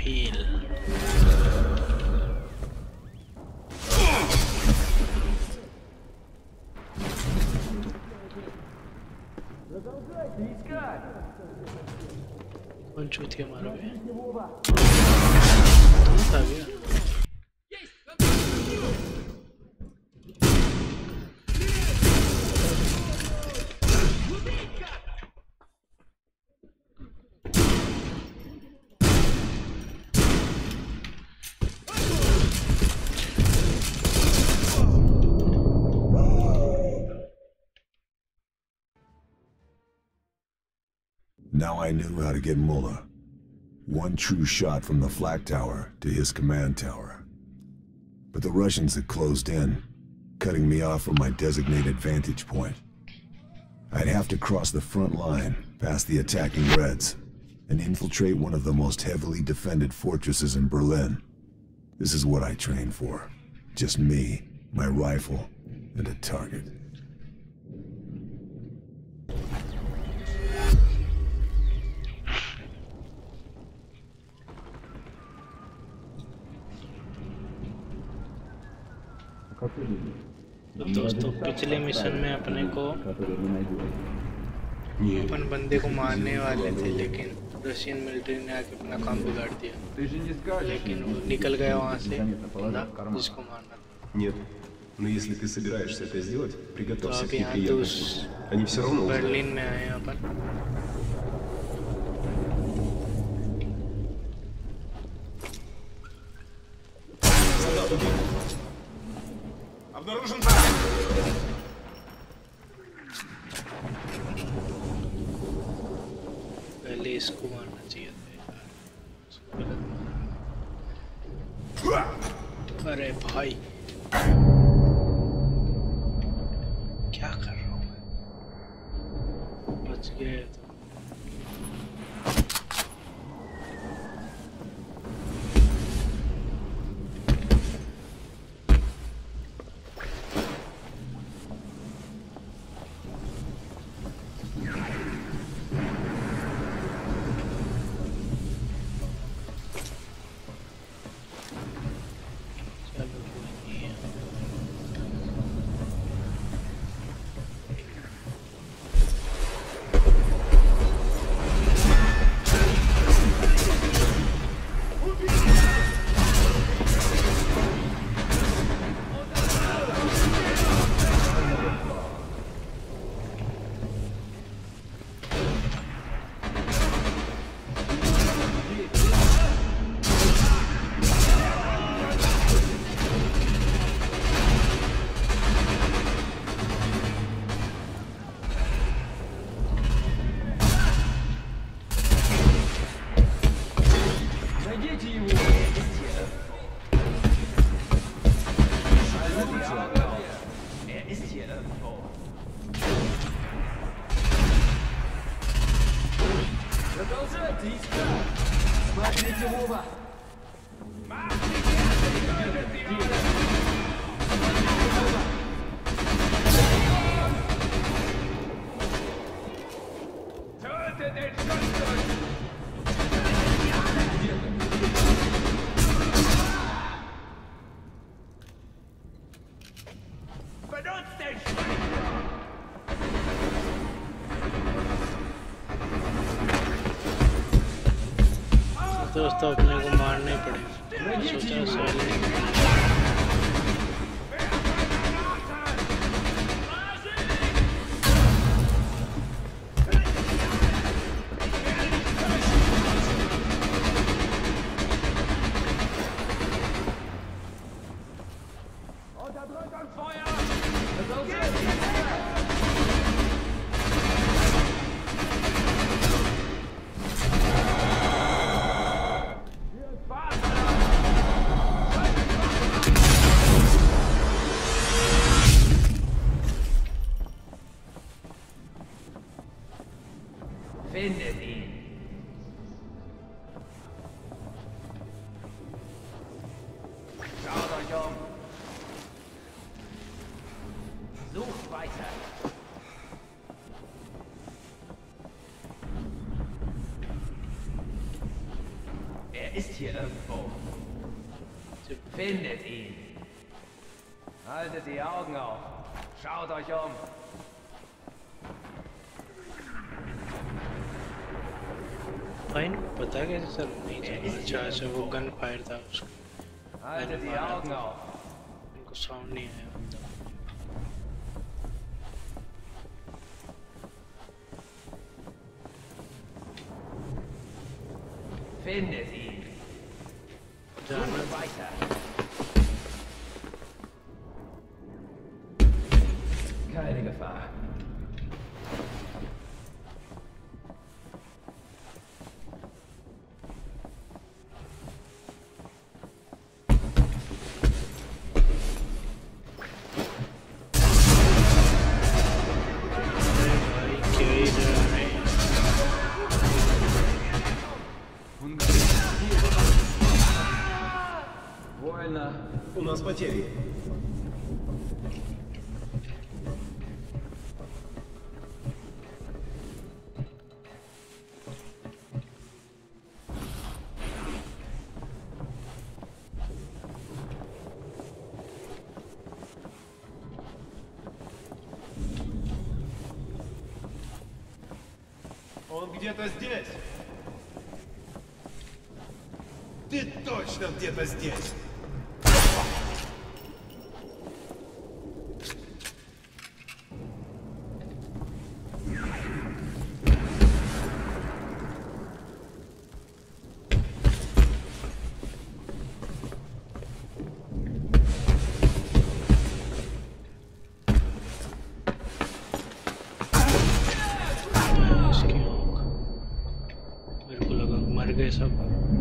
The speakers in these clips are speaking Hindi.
heal. कौन चूतिया मारो बे? आ गया। Now I knew how to get Mullah. One true shot from the flak tower to his command tower. But the Russians had closed in, cutting me off from my designated vantage point. I'd have to cross the front line, past the attacking Reds, and infiltrate one of the most heavily defended fortresses in Berlin. This is what I trained for. Just me, my rifle, and a target. तो दोस्तों पिछले मिशन में अपने को अपन बंदे को मारने वाले थे, लेकिन रशियन मिलिट्री ने आके अपना काम बिगाड़ दिया, लेकिन वो निकल गया वहाँ से बंदा जिसको मारना था। Нет, но если ты собираешься это сделать, तो приготовься अब к यहाँ तो неприятностям. Они все равно узнают. बर्लिन में आए हैं अपन। Обнаружен враг! पहले इसको मारना चाहिए था। अरे भाई क्या कर रहा हूँ मैं? बच गए तो। दोस्तों अपने को मारना ही पड़ेगा। सोचा silent ist hier irgendwo. Findet ihn. Haltet die Augen auf. Schaut euch um. भाई पता कैसे सर नहीं चला अच्छा अच्छा वो गन फायर था उसका Haltet die Augen auf. उनको साउंड नहीं आया Findet ihn. Suche weiter. Keine Gefahr. У нас потери. Он где-то здесь. Ты точно где-то здесь. मेरे को लगा मर गए सब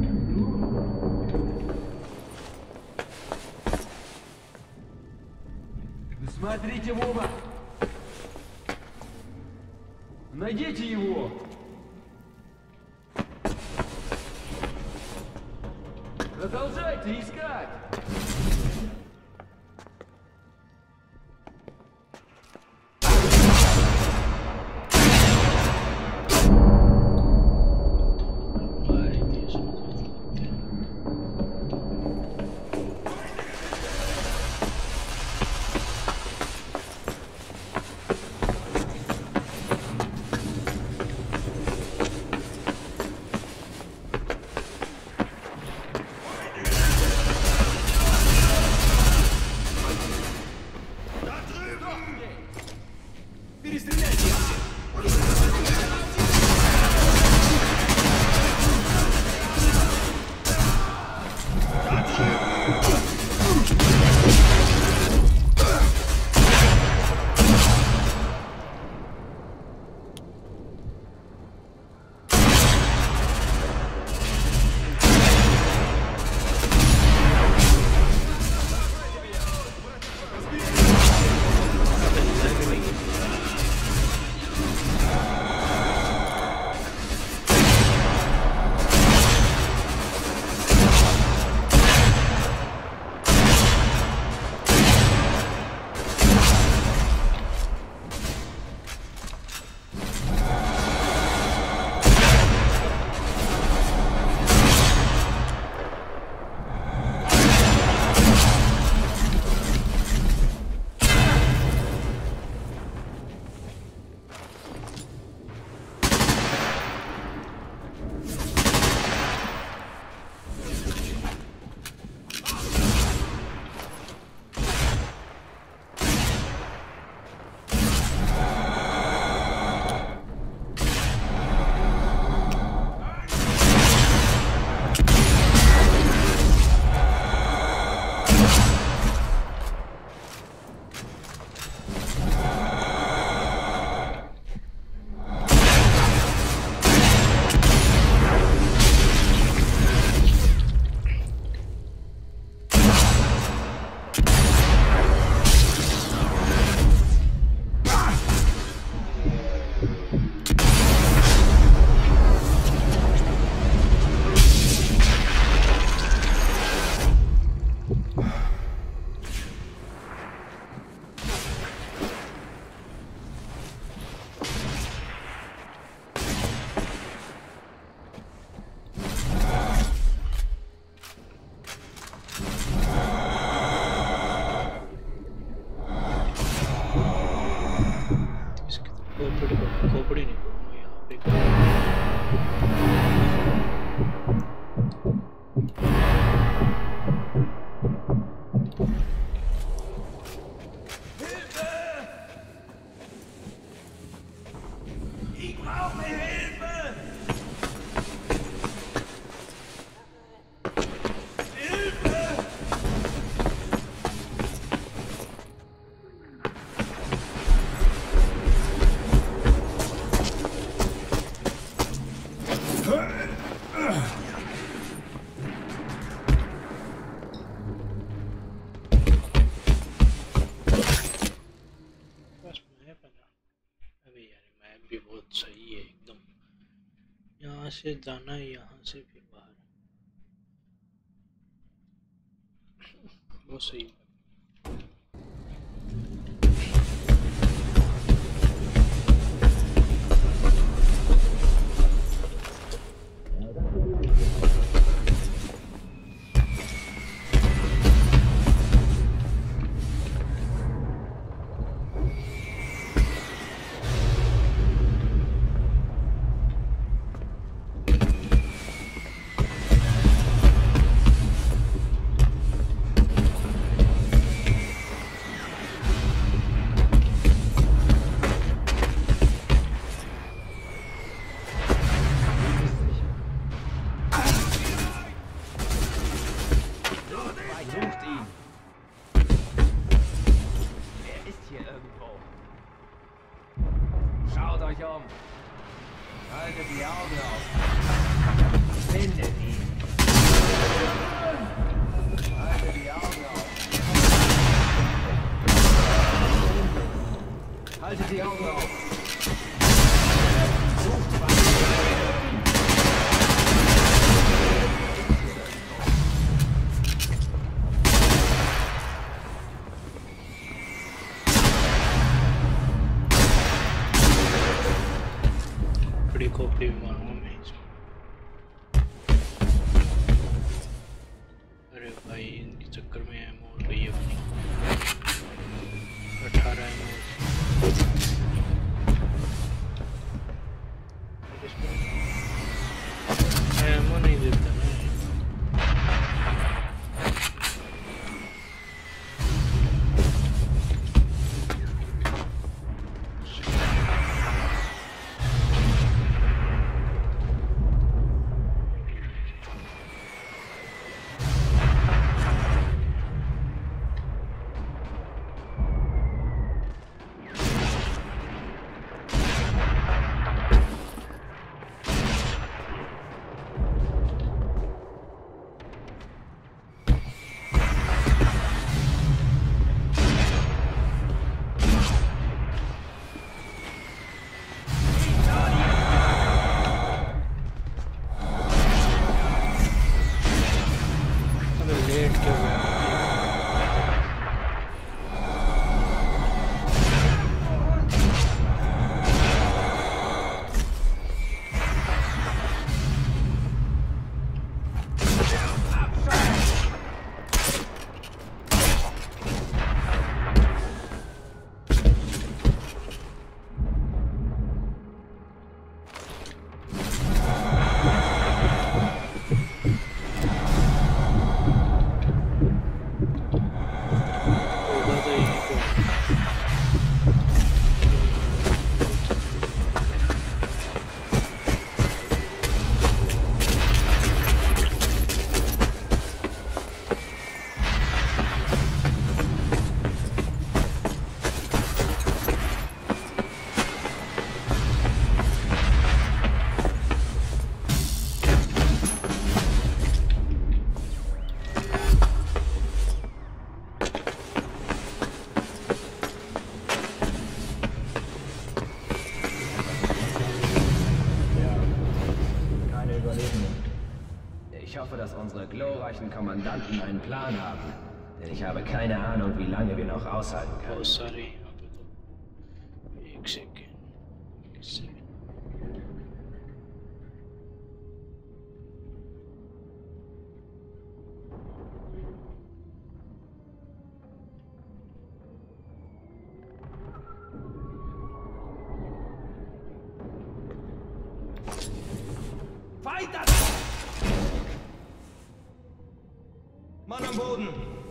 Смотрите в оба! Найдите его! Продолжайте искать! झोपड़ी नहीं करूँगा यहाँ पे। यहाँ से जाना है, यहाँ से फिर बाहर, वो सही है। खोपड़ी में मारूंगा मैं इसमें। अरे भाई इनके चक्कर में एमो हो गई अपनी 18 एमो नहीं देता ना। Ich hoffe, dass unsere glorreichen Kommandanten einen Plan haben. Denn ich habe keine Ahnung, wie lange wir noch aushalten können. Oh, sorry. एक सेकंड। Boden!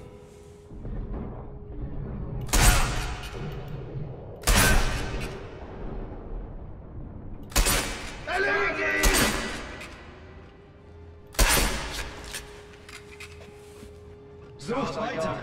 Sucht weiter!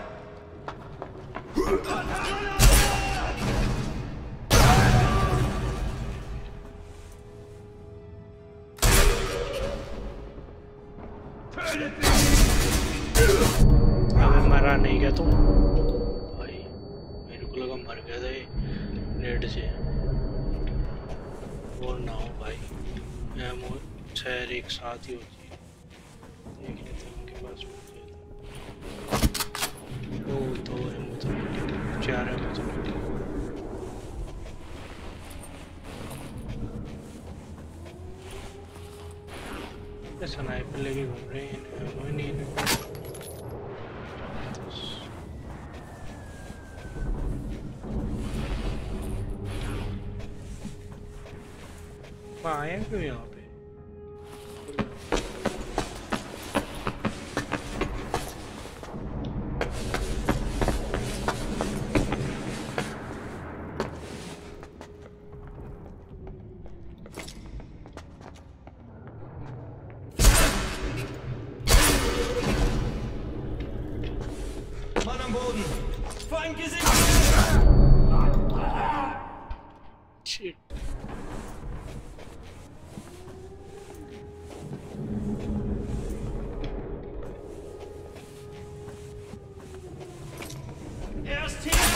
अबे मरा नहीं क्या तुम भाई? मेरे को लगा मर गया था ये रेड से। वो ना हो भाई, एमो 6 एक साथ ही होती है। देख लेते हैं उनके पास वो 2 एमो तो 4 एमो तो स्नाइपर लेके घूम रहे हैं, एमो ही नहीं है। आया क्यों यहाँ पे? Mann am Boden! Feind gesichtet! Shit. Er ist hier!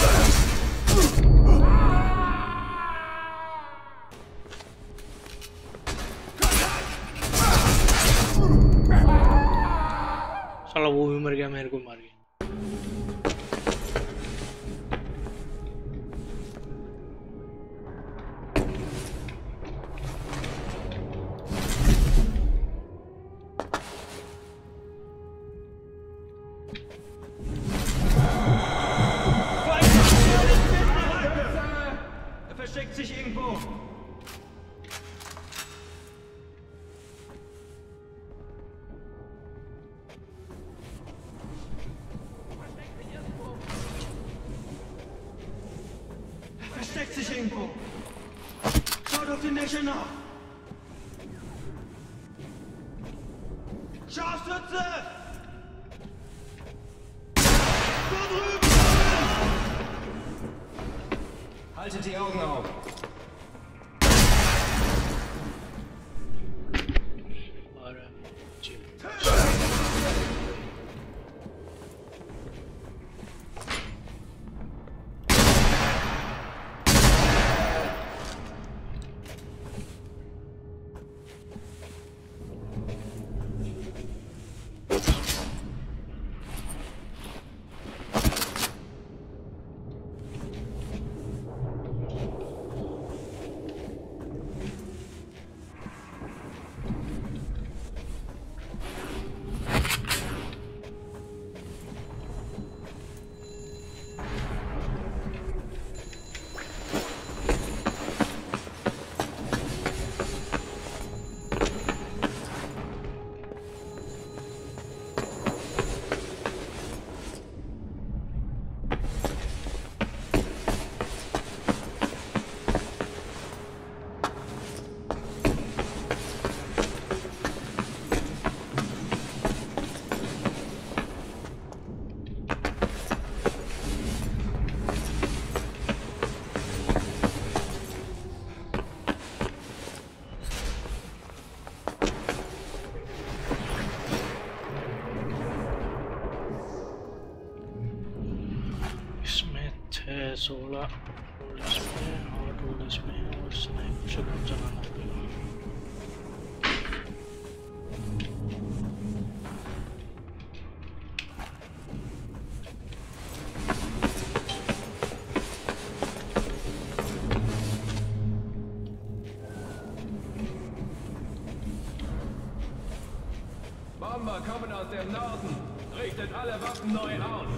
साला वो भी मर गया, मेरे को मार गया। Er versteckt sich irgendwo! Er versteckt sich irgendwo! Schaut auf den Nächsten nach! Scharfschütze! Da drüben! Haltet die Augen auf. और जी इसमें थे 16 टूल इसमें और टूल इसमें और स्नाइपर से कौन चलाना पड़ेगा। Bomber kommen aus dem Norden! Richtet alle Waffen neu aus!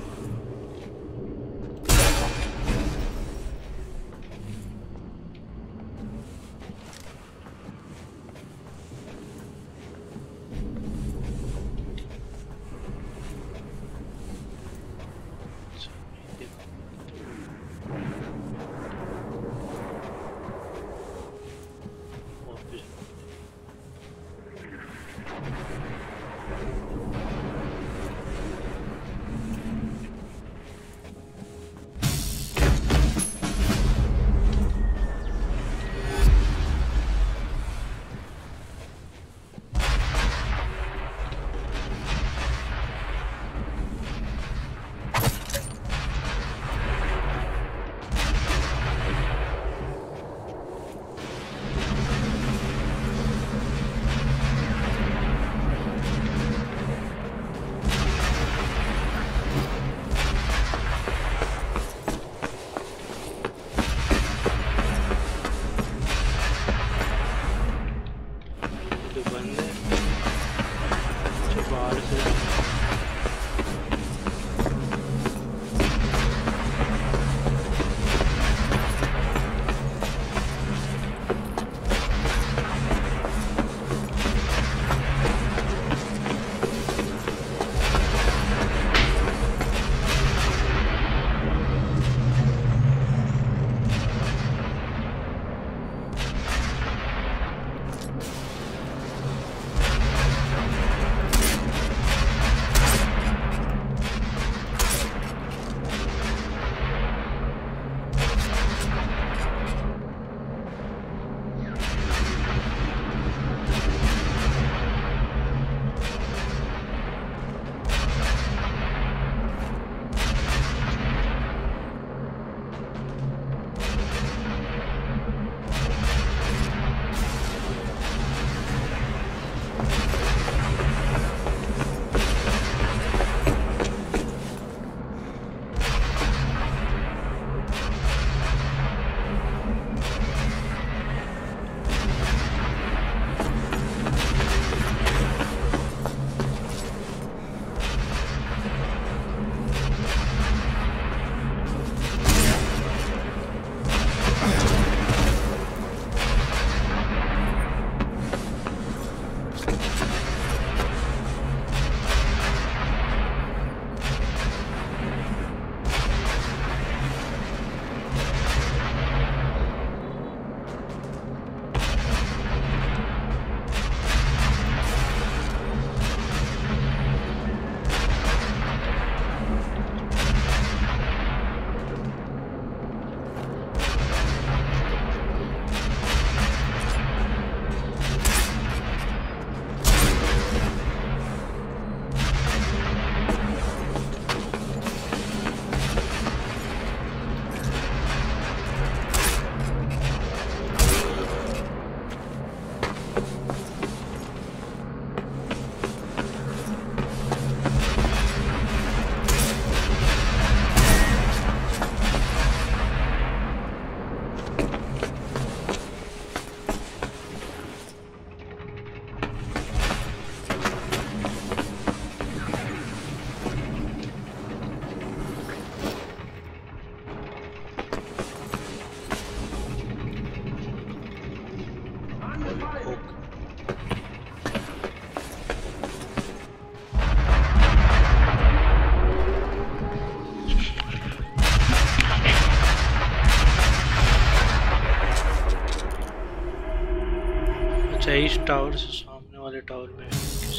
सही टावर से सामने वाले टावर में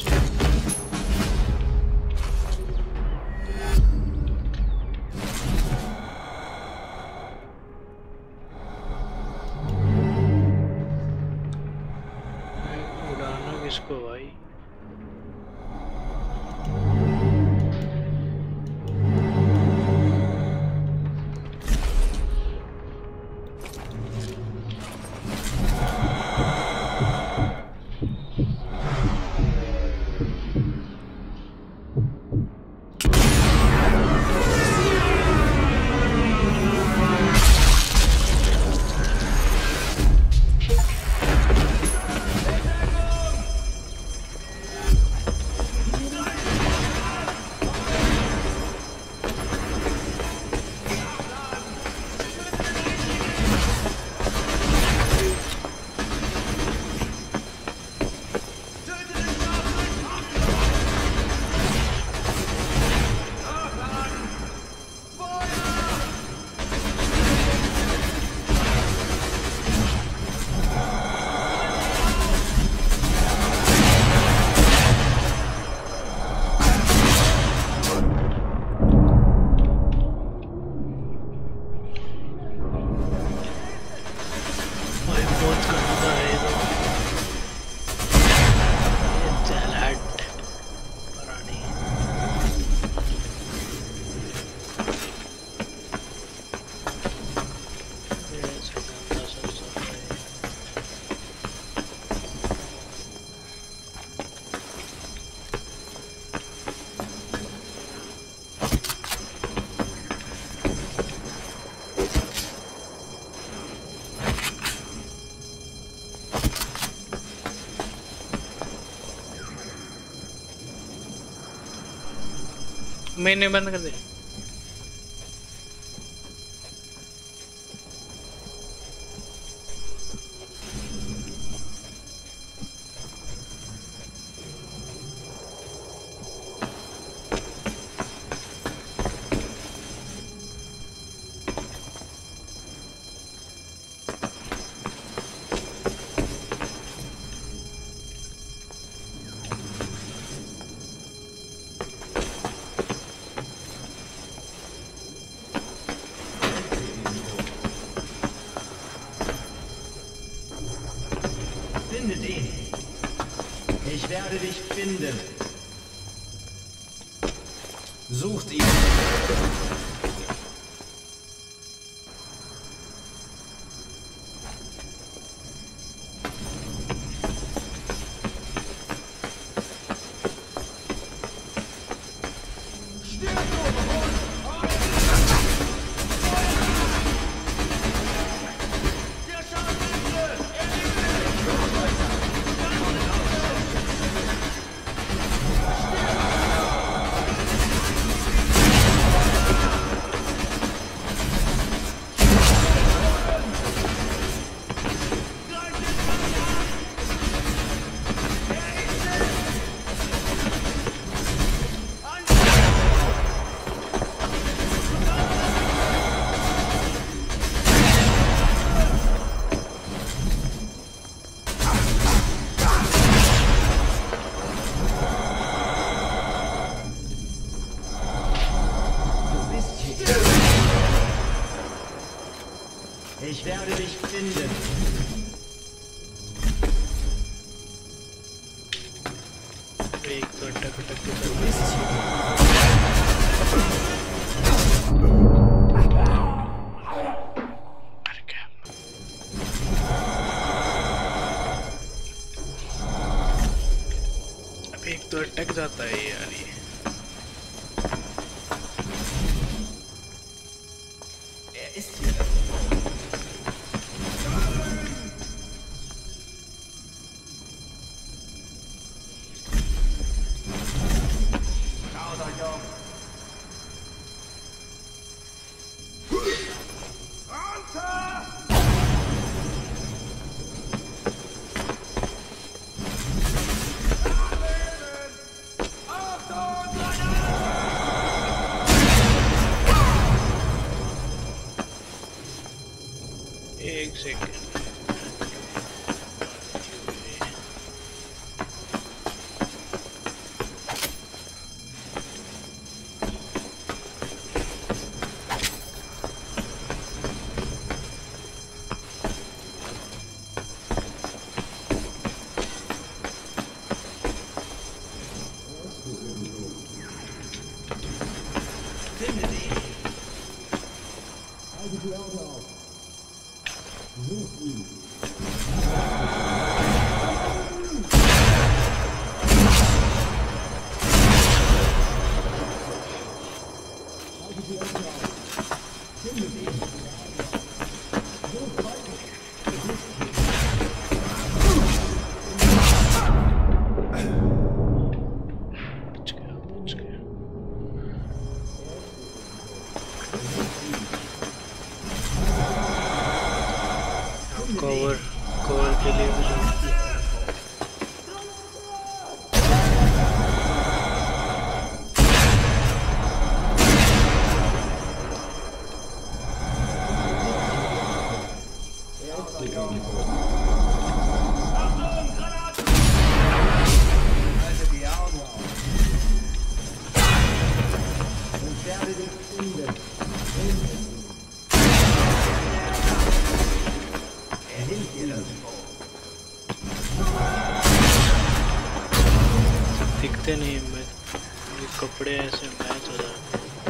उड़ाना किसको भाई? मैंने बंद कर दे। Findet ihn. Ich werde dich finden. Sucht ihn. Ich werde dich finden. एक तो टक टक Du bist hier. अब एक तो अटक जाता है यार ये। Er ist hier. एक सेकंड कवर के लिए भी दिखते नहीं, मैं कपड़े ऐसे मैच हो जाते।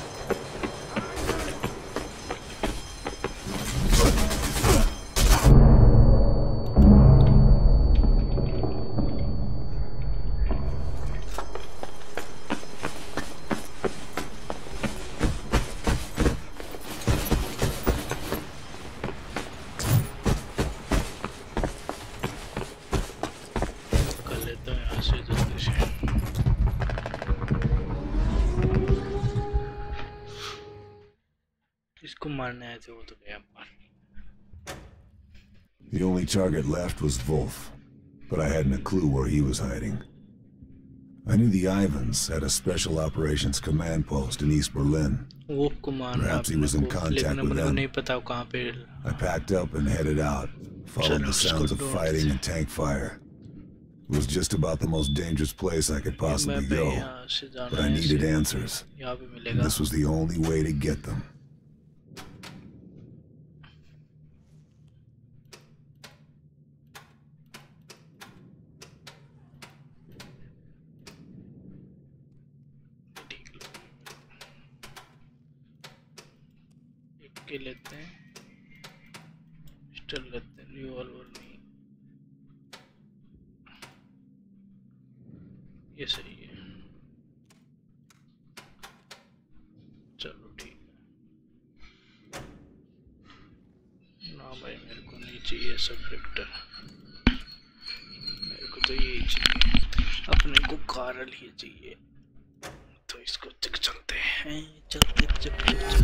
The only target left was Wolf, but I hadn't a clue where he was hiding. I knew the Ivans had a special operations command post in East Berlin. Perhaps he was in contact with them. I packed up and headed out, followed the sounds of fighting and tank fire. It was just about the most dangerous place I could possibly go, but I needed answers, and this was the only way to get them. लेते हैं, पिस्टल लेते हैं, रिवॉल्वर नहीं, ये सही है। चलो ठीक है ना भाई, मेरे को नहीं चाहिए सब्जेक्टर, मेरे को तो यही चाहिए, अपने को कारल ही चाहिए। तो इसको चलते हैं, चलते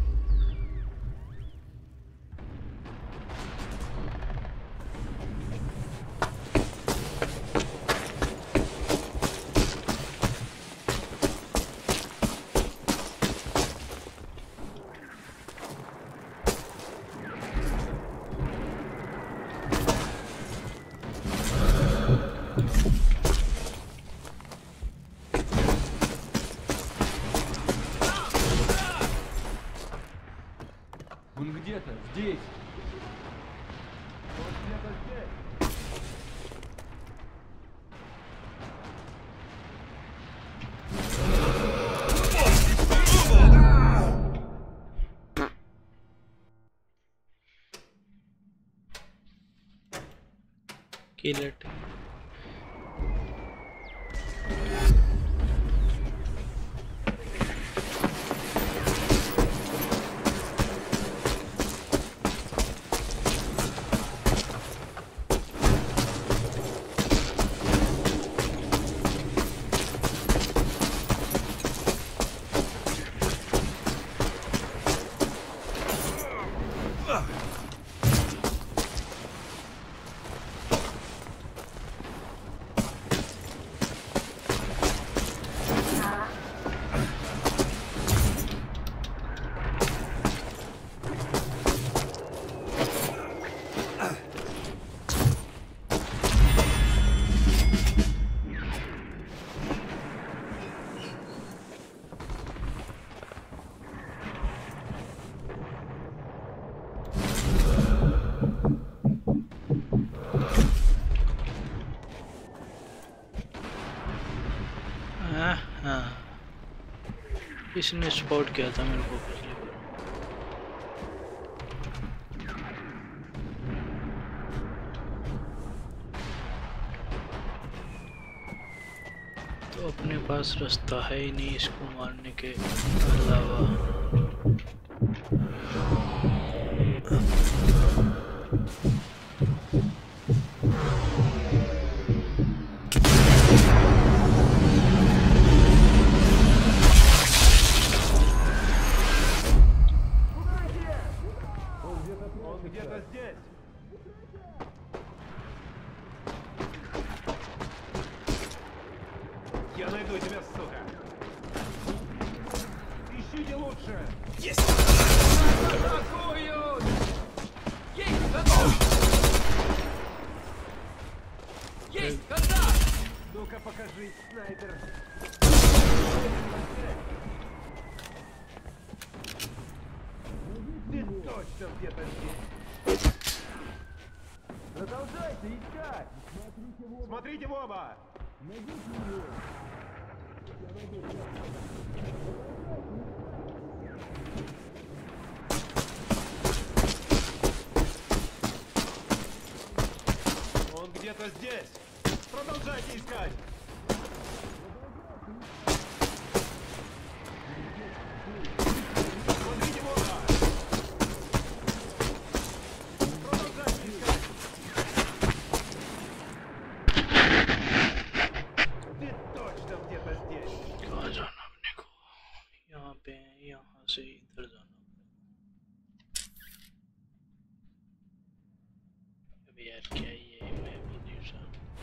kill it. इसने स्पॉट किया था मेरे को पिछले बार। तो अपने पास रास्ता है ही नहीं इसको मारने के अलावा। Я найду тебя, сука! Ищите лучше! Есть! Атакуют! Есть контакт! Есть контакт! Ну-ка покажи, снайпер! Ты точно где-то здесь! Продолжайте искать! Смотрите в оба! Он где-то здесь! Продолжайте искать! Смотрите в оба! Продолжайте искать! Ты точно где-то здесь! कहाँ जाना अपने को? यहाँ पे यहाँ से इधर जाना। अबे यार क्या ये मैं भी नहीं सा।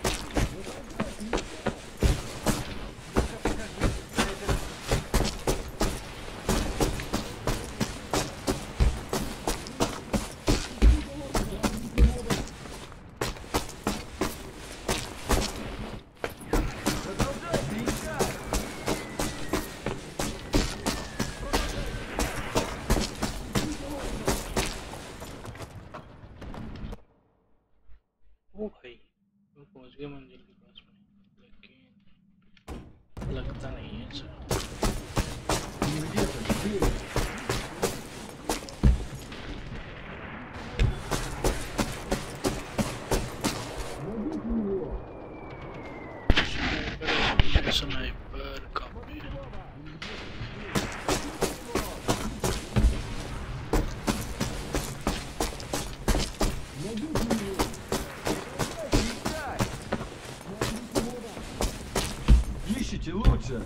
ओ भाई वो पहुंच गए मंजिल के पास में, लेकिन लगता नहीं है सर। स्नाइपर कहाँ पे है? Ищите лучше!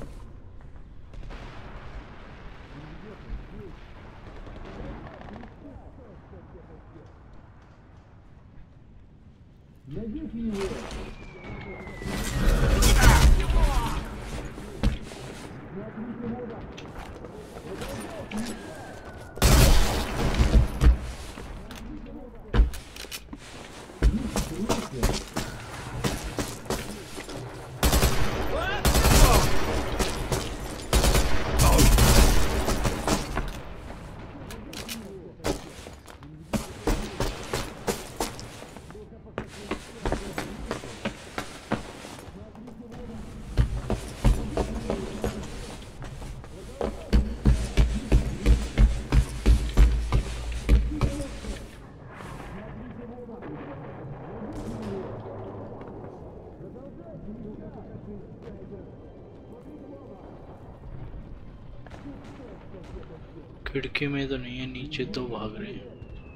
खिड़की में तो नहीं है, नीचे तो भाग रहे हैं।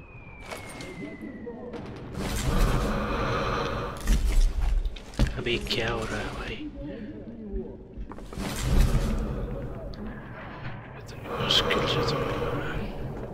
अबे क्या हो रहा है भाई? इतनी मुश्किल से तो मिल रहा है।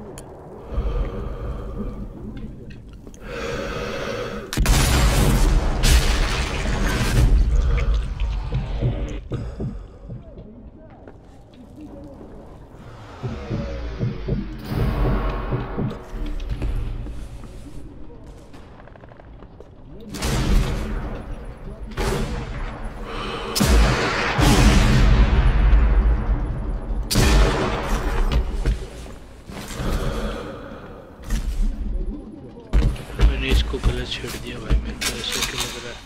इसको गलत छेड़ दिया भाई, मेरे को ऐसे क्यों लग रहा है?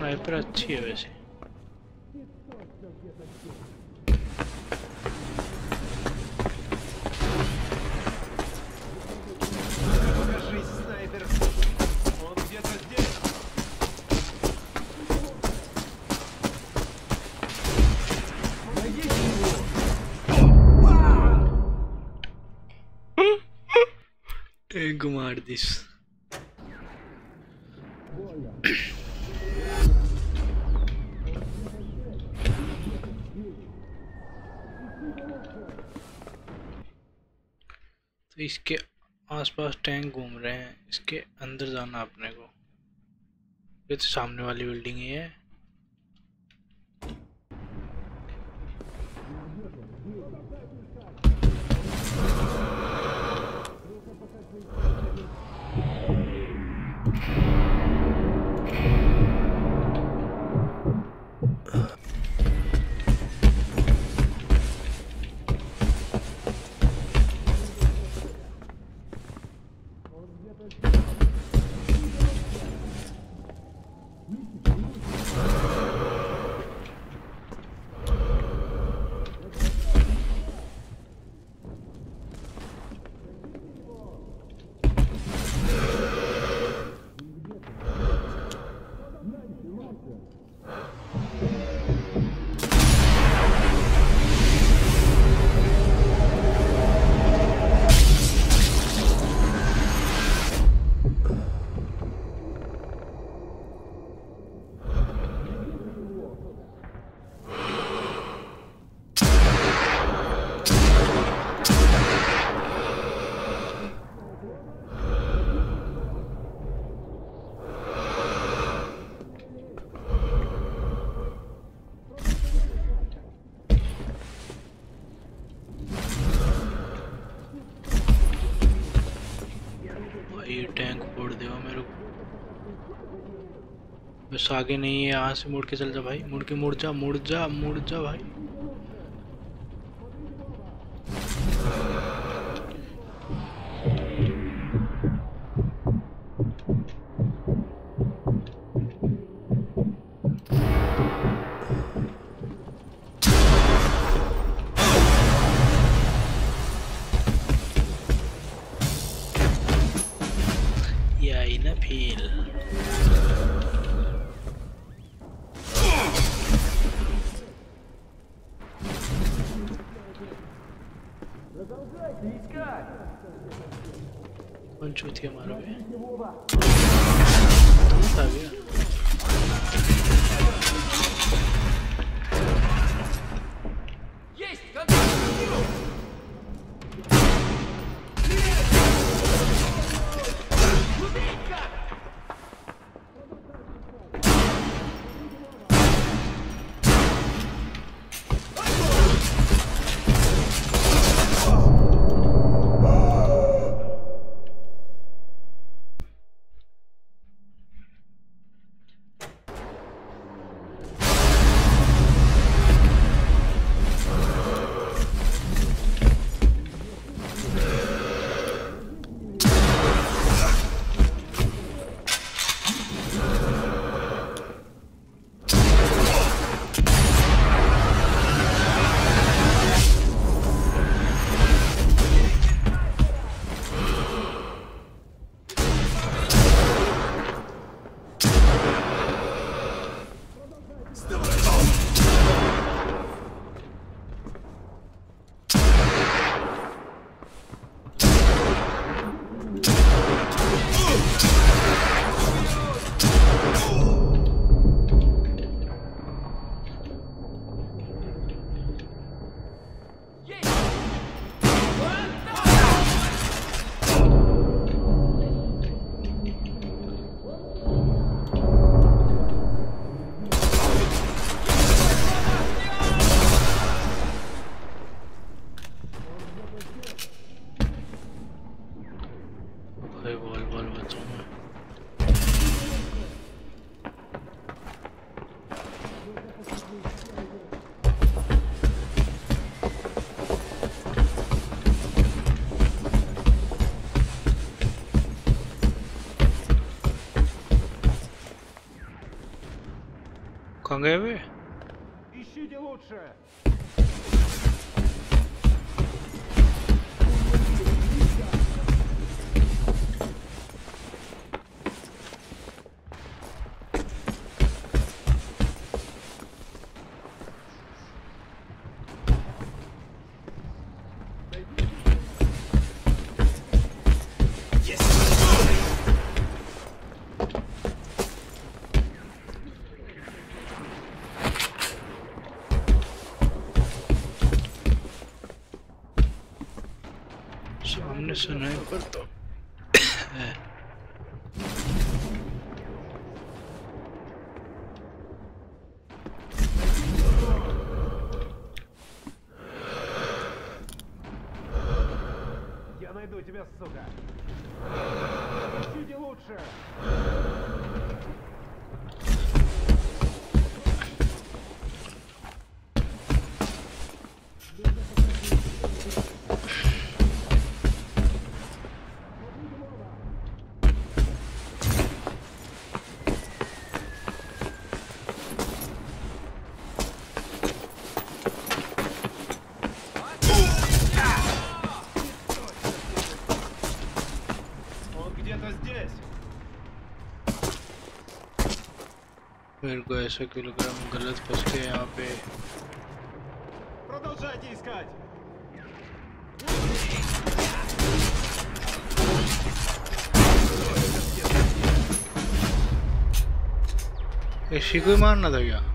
स्नाइपर अच्छी है वैसे। Покажись, снайпер. Он где-то здесь. Найдите его. टैंक मार दिस। तो इसके आसपास टैंक घूम रहे हैं, इसके अंदर जाना अपने को। ये तो सामने वाली बिल्डिंग ही है। ये टैंक फोड़ देगा मेरे को। बस आगे नहीं है, यहाँ से मुड़ के चल जा भाई, मुड़ जा भाई। Yeah, in a peel. कौन चूतिया मारोगे? तुम था क्या? कहाँ गए वे? Ищите лучше! सामने स्नाइपर तो है। Я найду тебя, сука! Ищите лучше! Он где-то здесь! मेरे को ऐसा क्यों लग रहा है हम गलत फंस गए यहाँ पे। Продолжайте искать! इसी को ही मारना था क्या?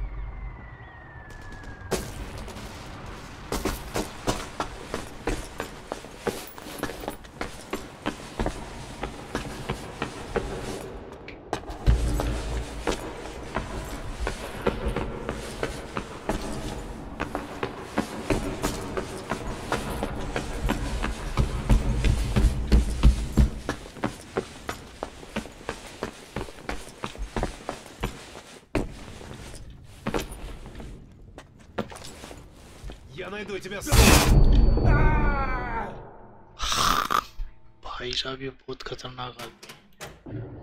Я найду тебя, भाई साहब ये बहुत खतरनाक आदमी है।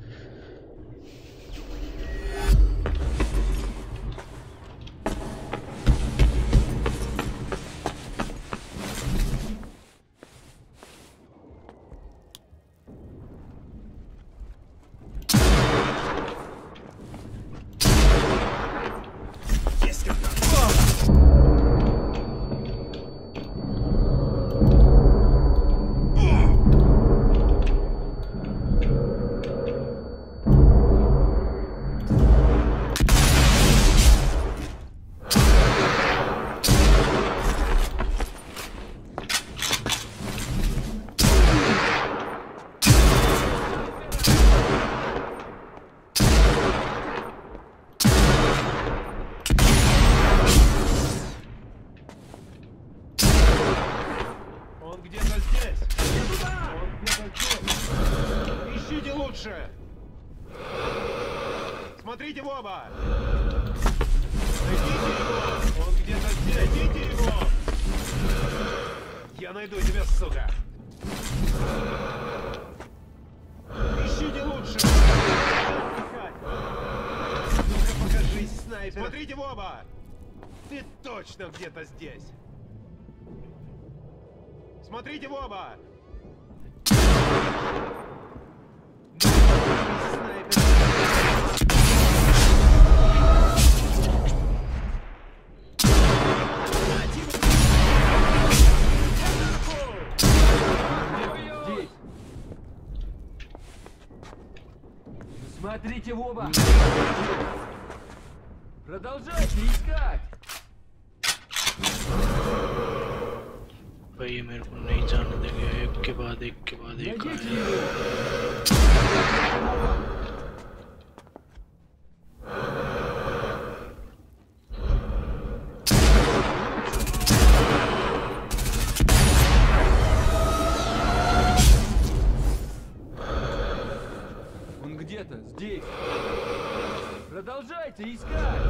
Он где-то здесь! Он где-то здесь! Ищите лучше! Смотрите в оба! Найдите его! Он где-то здесь! Найдите его! Я найду тебя, сука! Ищите лучше! Ну-ка покажись, снайпер! Смотрите в оба! Ты точно где-то здесь! Смотрите в оба! Здесь. Смотрите в оба! Продолжайте искать! भाई ये मेरे को नहीं जाने देंगे, एक के बाद एक के बाद एक Найдите आएगा। его! Он где-то здесь! Продолжайте искать!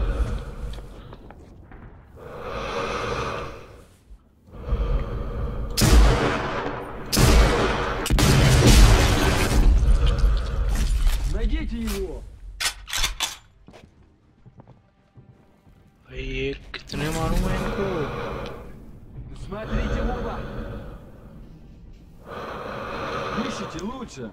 Найдите его! भाई ये कितने मारूंगा इनको? Смотрите в оба! Ищите лучше!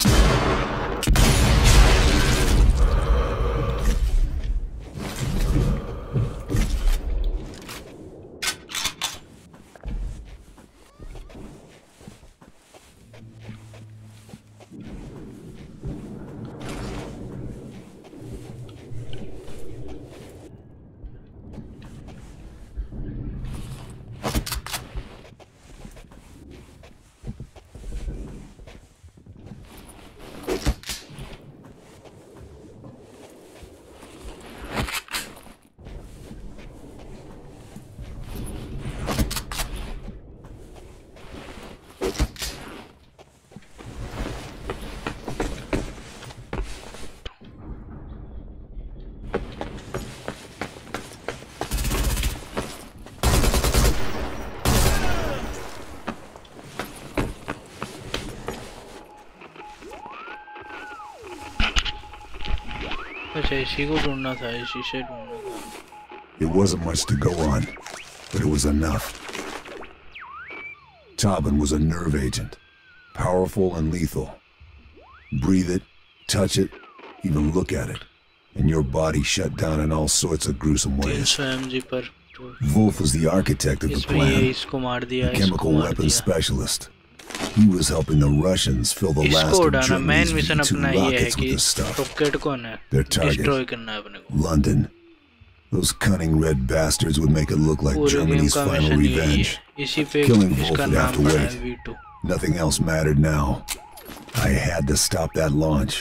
अच्छा इसी को ढूंढना था, इसी से ढूंढना था। It wasn't much to go on, but it was enough. Tobin was a nerve agent, powerful and lethal. Breathe it, touch it, even look at it, and your body shut down in all sorts of gruesome ways. 300 mg पर Wolf was the architect of the इसमें ये plan, इसको मार दिया, the इसको chemical मार weapons दिया। specialist. He was helping the Russians fill the last इसको of उड़ाना मेन Germany's मिशन V2 अपना ये है rockets कि with this stuff. रॉकेट को ना Their target, डिस्ट्रॉय करना है अपने को। London. Those cunning red bastards would make it look like पूरे गेम Germany's का final मिशन यही revenge. है, इसी पे Killing Wolf इसका would have नाम to पड़ा wait. है V2। Nothing else mattered now. I had to stop that launch.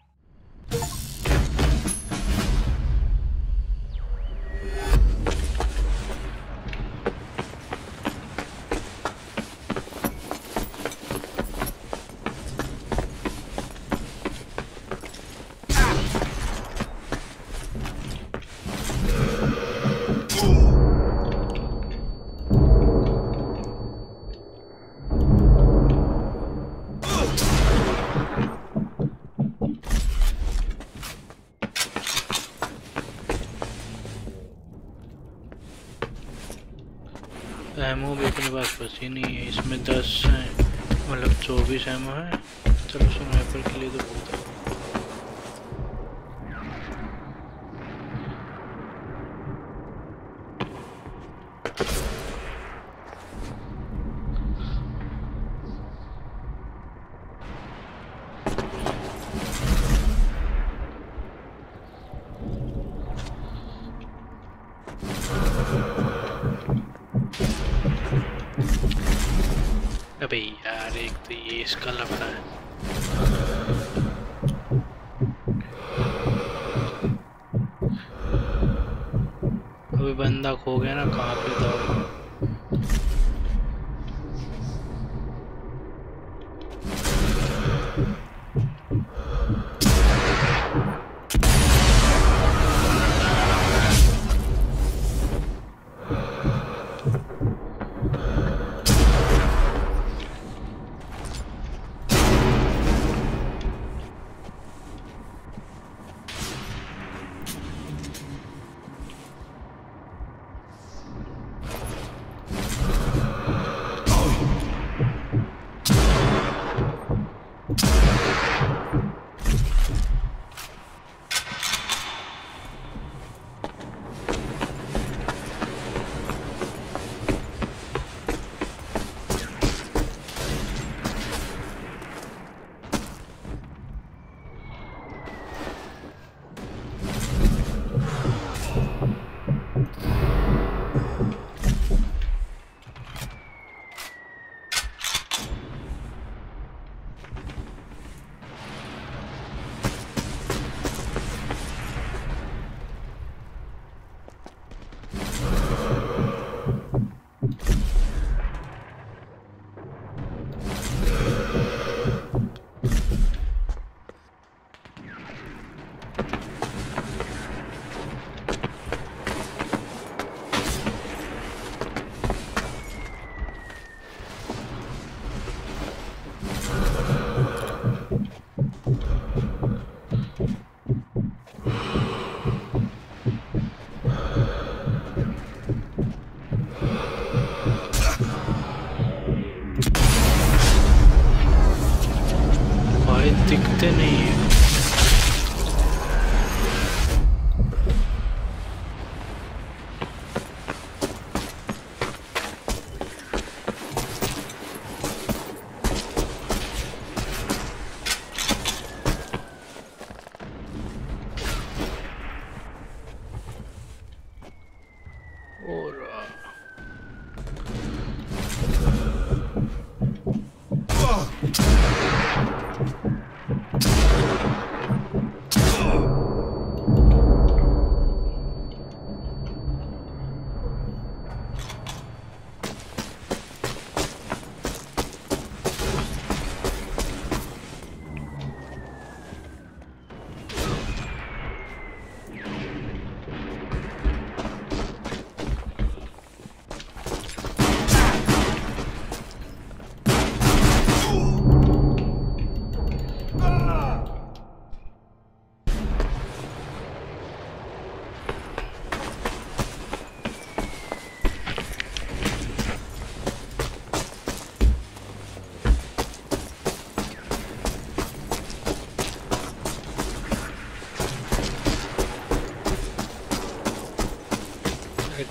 Ammo भी अपने पास बची नहीं है, इसमें 10 है, मतलब 24 एमओ है। चलो स्नाइपर के लिए तो बहुत है। अबे यार एक तो ये इसका लफड़ा है। अभी बंदा खो गया ना, कहाँ पे था?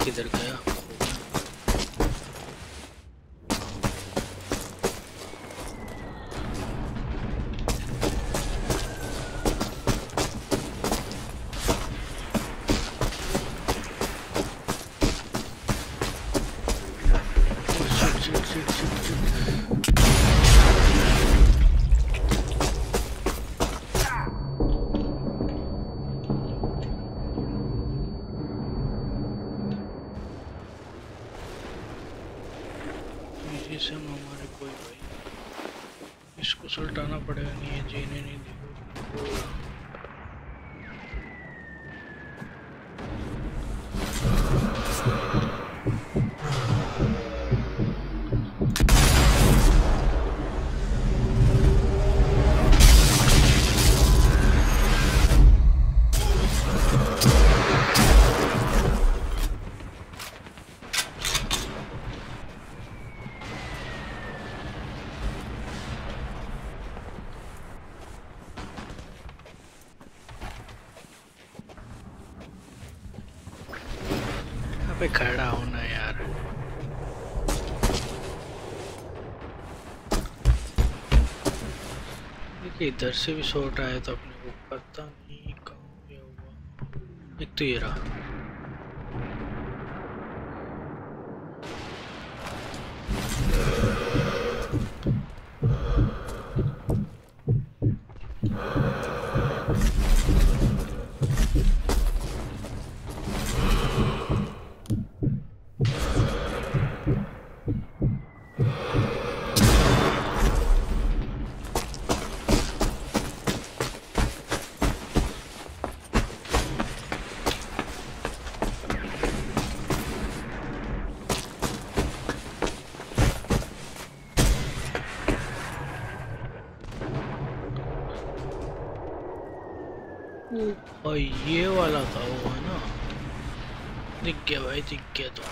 किधर गया? से हमारे कोई भाई इसको सुलटाना पड़ेगा, नहीं है जीने नहीं देगा। पे खड़ा होना यार। देखिए इधर से भी शॉट आया तो अपने को पता नहीं कहाँ पे हुआ। एक तो ये रहा। और ये वाला था वो, है ना? दिख गया भाई, दिख गया। तो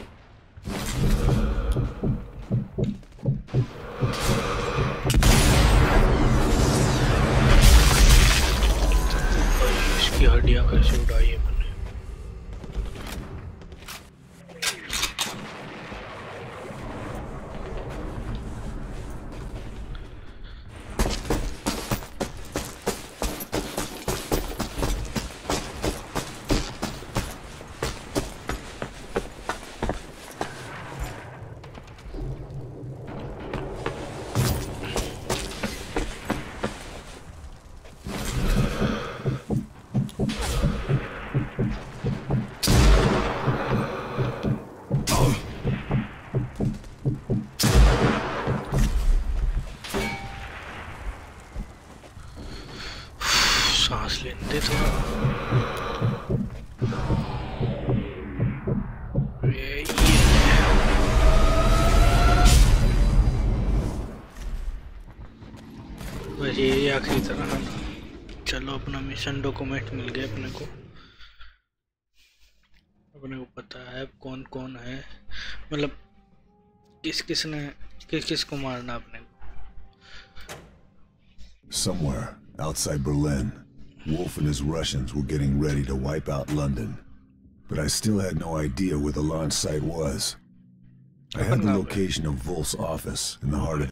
इसकी हड्डियां कैसे उड़ाई है मैंने। सांस लेने दे थोड़ा। बस ये आखिरी तरह है ना। चलो अपना मिशन डॉक्यूमेंट मिल गया अपने को पता है कौन कौन है, मतलब किस किस को मारना अपने को। Somewhere outside Berlin, Wolf and his Russians were getting ready to wipe out London, but I still had no idea where the launch site was. I had the location of Wolf's office in the heart of